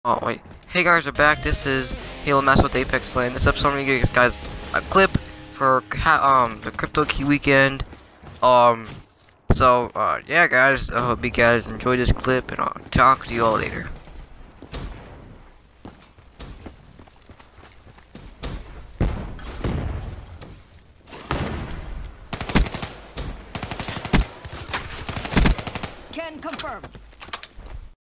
Oh wait, hey guys, we're back. This is Halo Master with ApEx Land. This episode I'm gonna give you guys a clip for the cryptokey weekend. Yeah guys, I hope you guys enjoy this clip, and I'll talk to you all later. Can confirm.